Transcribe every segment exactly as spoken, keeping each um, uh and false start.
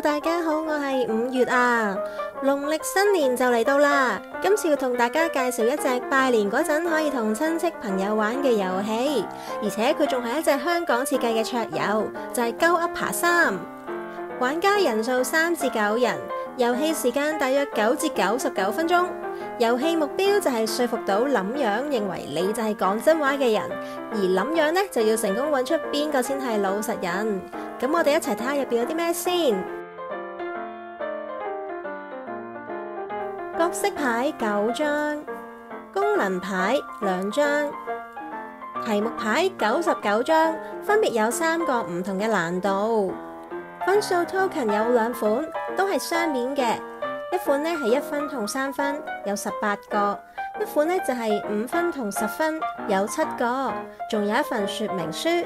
大家好，我係五月啊，農曆新年就嚟到啦。今次要同大家介紹一隻拜年嗰陣可以同親戚朋友玩嘅遊戲，而且佢仲係一隻香港設計嘅桌遊，就係鳩噏爬三。玩家人數三至九人，遊戲時間大約九至九十九分鐘。遊戲目標就係說服到諗樣認為你就係講真話嘅人，而諗樣呢就要成功揾出邊個先係老實人。咁我哋一齊睇下入邊有啲咩先。角色牌九張，功能牌兩張，題目牌九十九張，分別有三個唔同嘅難度。分數 token 有兩款，都係雙面嘅。一款呢係一分同三分，有十八個；一款呢就係五分同十分，有七個。仲有一份說明書。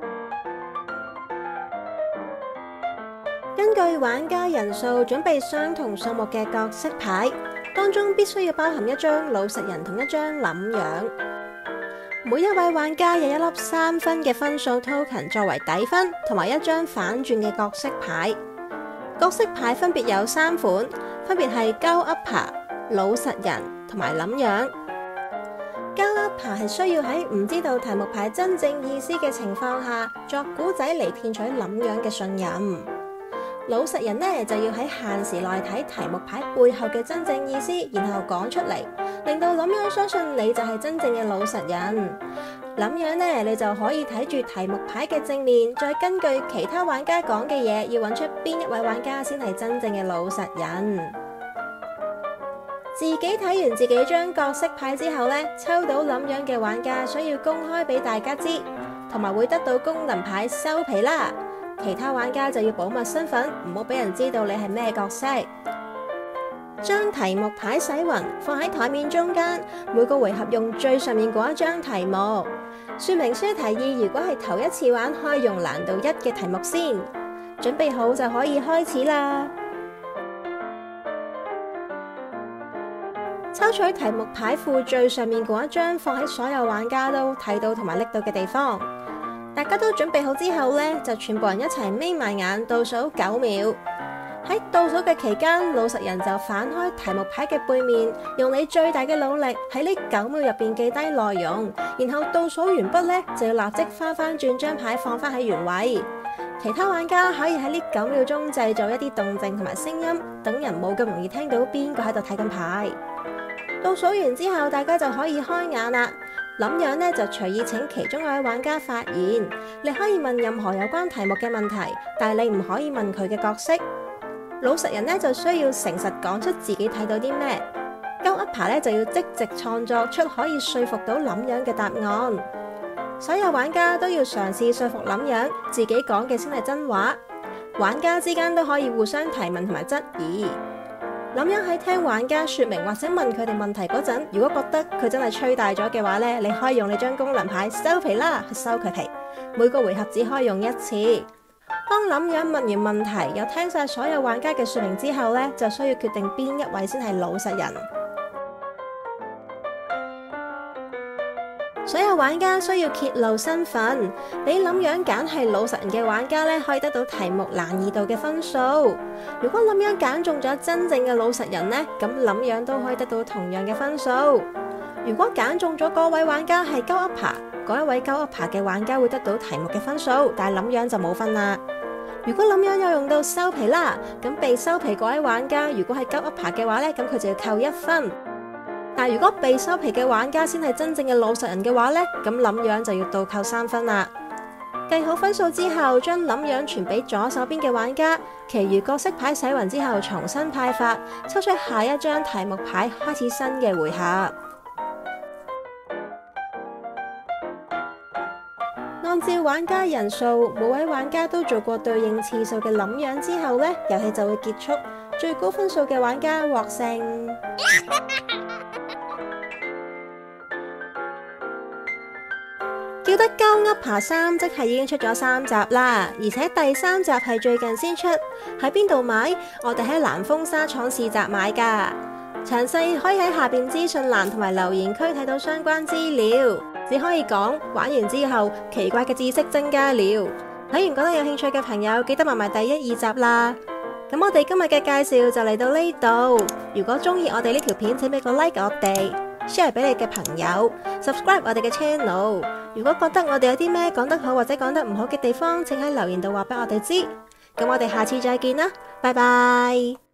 根據玩家人數準備相同數目嘅角色牌，當中必須要包含一張老實人同一張諗樣。每一位玩家有一粒三分嘅分數 token 作為底分，同埋一張反轉嘅角色牌。角色牌分別有三款，分別係鳩噏爬、老實人同埋諗樣。鳩噏爬係需要喺唔知道題目牌真正意思嘅情況下作古仔嚟騙取諗樣嘅信任。老實人呢就要喺限時內睇題目牌背後嘅真正意思，然後講出嚟，令到諗樣相信你就係真正嘅老實人。諗樣呢，你就可以睇住題目牌嘅正面，再根據其他玩家講嘅嘢，要揾出邊一位玩家先係真正嘅老實人。自己睇完自己張角色牌之後呢，抽到諗樣嘅玩家需要公開俾大家知，同埋會得到功能牌收皮啦。其他玩家就要保密身份，唔好俾人知道你係咩角色。將題目牌洗勻，放喺台面中間，每個回合用最上面嗰一張題目。說明書提議，如果係頭一次玩，可以用難度一嘅題目先。準備好就可以開始啦。抽取題目牌庫最上面嗰一張，放喺所有玩家都睇到同埋拎到嘅地方。大家都準備好之後呢，就全部人一齊眯埋眼，倒數九秒。喺倒數嘅期間，老實人就反開題目牌嘅背面，用你最大嘅努力喺呢九秒入邊記低內容，然後倒數完畢呢，就要立即翻翻轉張牌放翻喺原位。其他玩家可以喺呢九秒鐘製造一啲動靜同埋聲音，等人冇咁容易聽到邊個喺度睇緊牌。倒數完之後，大家就可以開眼啦。諗樣呢就隨意請其中一位玩家發言，你可以問任何有關題目嘅問題，但係你唔可以問佢嘅角色。老實人呢就需要誠實講出自己睇到啲咩，鳩噏爬呢就要積極創作出可以說服到諗樣嘅答案。所有玩家都要嘗試說服諗樣，自己講嘅先係真話。玩家之間都可以互相提問同埋質疑。諗樣喺聽玩家說明或者問佢哋問題嗰陣，如果覺得佢真係吹大咗嘅話呢，你可以用你張功能牌收皮啦，去收佢皮。每個回合只可以用一次。當諗樣問完問題，又聽晒所有玩家嘅說明之後呢，就需要決定邊一位先係老實人。所有玩家需要揭露身份，俾諗樣揀係老實人嘅玩家呢，可以得到題目難易度嘅分數。如果諗樣揀中咗真正嘅老實人呢，咁諗樣都可以得到同樣嘅分數。如果揀中咗嗰位玩家係鳩噏爬，嗰一位鳩噏爬嘅玩家會得到題目嘅分數，但係諗樣就冇分啦。如果諗樣有用到收皮啦，咁被收皮嗰位玩家如果係鳩噏爬嘅話呢，咁佢就要扣一分。但如果被收皮嘅玩家先係真正嘅老實人嘅話呢，咁諗樣就要倒扣三分啦。計好分數之後，將諗樣傳俾左手邊嘅玩家，其餘角色牌洗勻之後重新派發，抽出下一張題目牌，開始新嘅回合。按照玩家人數，每位玩家都做過對應次數嘅諗樣之後呢，遊戲就會結束，最高分數嘅玩家獲勝。叫得鳩噏爬三，即係已經出咗三集啦，而且第三集係最近先出。喺邊度買？我哋喺南豐紗廠市集買噶。詳細可以喺下邊資訊欄同埋留言區睇到相關資料。只可以講玩完之後，奇怪嘅知識增加了。睇完覺得有興趣嘅朋友，記得買埋第一、二集啦。 咁我哋今日嘅介紹就嚟到呢度。如果中意我哋呢條片，請俾個 like 我哋 ，share 俾你嘅朋友 ，subscribe 我哋嘅 channel。如果覺得我哋有啲咩講得好或者講得唔好嘅地方，請喺留言度話俾我哋知。咁我哋下次再見啦，拜拜。